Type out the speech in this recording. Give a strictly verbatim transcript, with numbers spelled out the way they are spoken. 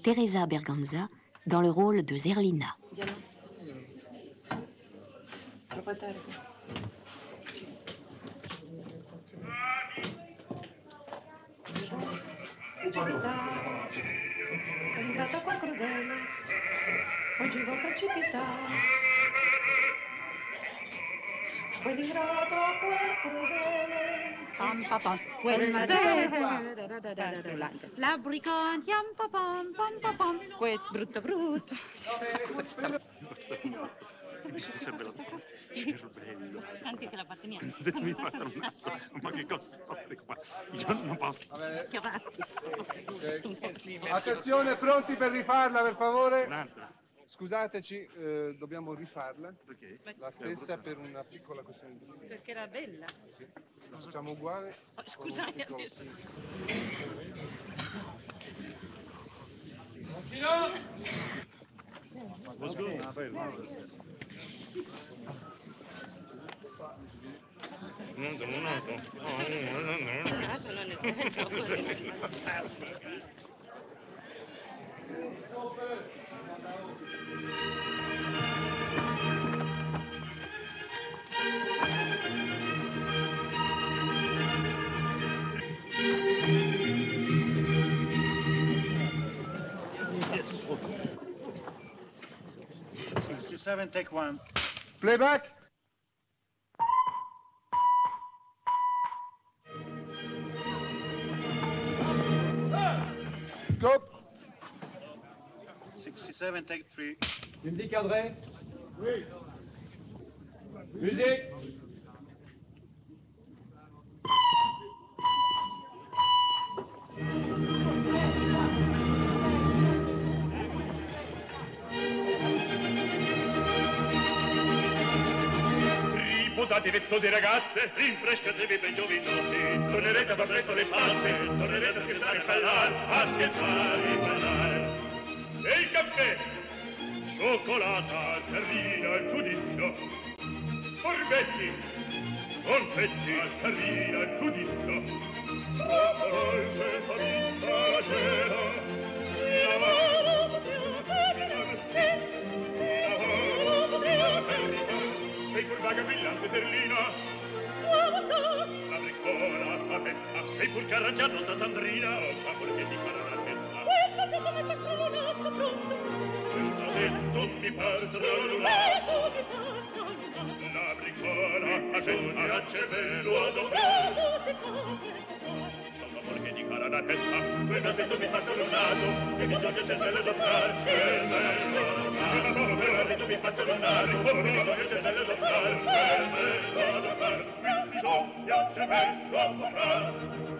Teresa Berganza dans le rôle de Zerlina. È arrivato quel crudele, oggi va a precipitare. Poi l'ingrato a quel crudele, pam pam pam, quel masè, l'abbricante, pam pam pam pam pam, quel brutto brutto. Questo. Mi dicerebbe la cervello. Anche che la parte mia. Se mi fa stare un naso, ma che cosa fate qua? Io non posso. Vabbè. Attenzione, pronti per rifarla, per favore? Un'altra. Scusateci, eh, dobbiamo rifarla. Perché? La stessa per una piccola questione di tempo. Perché era bella. Sì. La facciamo uguale. Oh, scusate, piccolo... adesso. sixty-seven, take one. Playback. Stop. sixty-seven, take three. Il dit cadré. Oui. Musique. Riposate vezzose ragazze, rinfrescatevi bei giovinotti, tornerete a far presto le pazze, tornerete a scherzare e ballare, a scherzare e ballare. E il caffè, cioccolata, terrina, giudizio, sorbetti, confetti, terrina, giudizio, troppo dolce, famiglia, la cena, il lavoro, sì, il lavoro, sei pur vaga brillante Zerlina, la briccona a festa, sei pur carreggiata da Sandrina, o capo che ti farà la testa. Quel vasetto mi par stralunato, la briccona a festa, a cervello adoprato, che di cara da testa, quel vasetto mi fa stralunato, e bisogna il cervello dopprar, cervello dopprar, quel vasetto mi fa stralunato, e bisogna il cervello dopprar, cervello dopprar, quel bisogna il cervello dopprar.